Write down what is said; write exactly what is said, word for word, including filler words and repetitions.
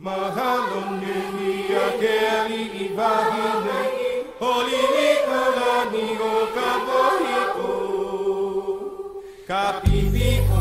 Mahalo Nivia Kelly Ivahine Holy Nicola Nigo Capohiko Capivi